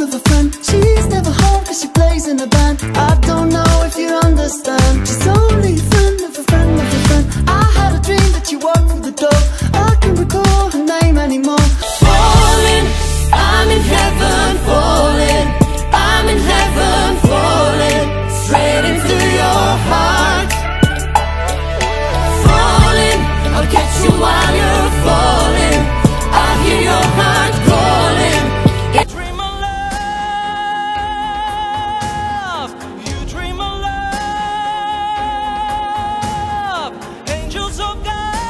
of a friend. She's never home cause she plays in a band. I don't know if you understand. She's only a friend of a friend of a friend. I had a dream that you walked through the door. I can't recall her name anymore. Falling, I'm in heaven, falling. I'm in heaven, falling. Straight into your heart. Falling, I'll catch you while you're falling. I hear your heart calling. Dream of love, you dream of love. Angels of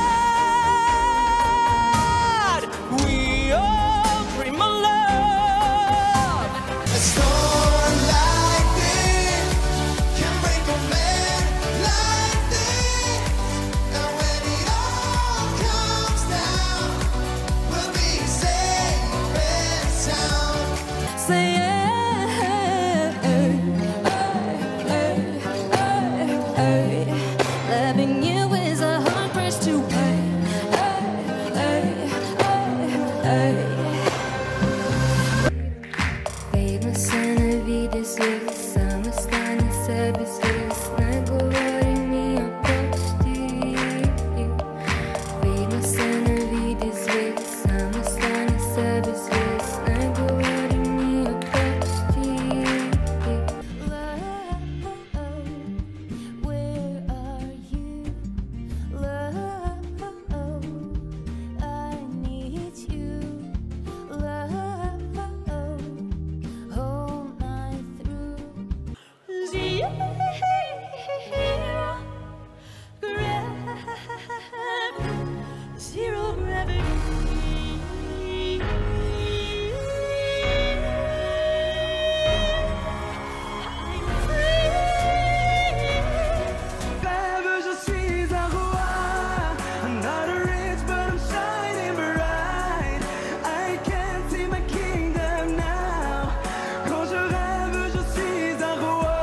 God, we all dream of love. A storm like this can break a man like this. And when it all comes down, we'll be safe and sound. Say yeah. Loving you is a hard price to pay. Видно се не види се, само стане себе си. Не говори ми прости. Видно се не види се, само стане себе си. Не говори ми прости. Love, where are you? Love, I need you. Love, whole night through. Zero gravity, zero gravity. I'm free. Rêve, je suis un roi. I'm not rich, but I'm shining bright. I can see my kingdom now. Quand je rêve, je suis un roi.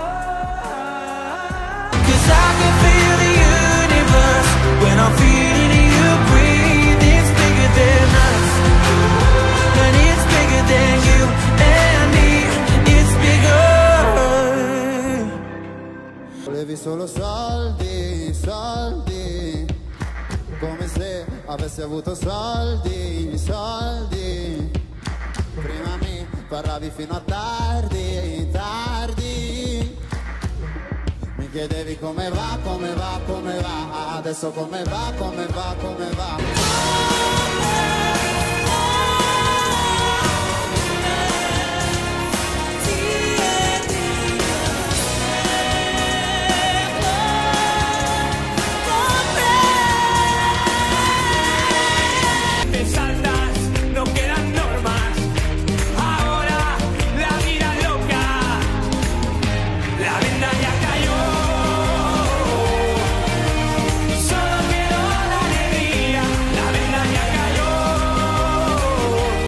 'Cause I can feel the universe when I'm feeling you breathe. It's bigger than us, and it's bigger than you and me. It's bigger. Volevi solo soldi, soldi, come se avessi avuto soldi, soldi. Prima mi parlavi fino a tardi, tardi. Mi chiedevi come va, come va, come va. Adesso come va, come va, come va. Ahora la vida loca, la venda ya cae.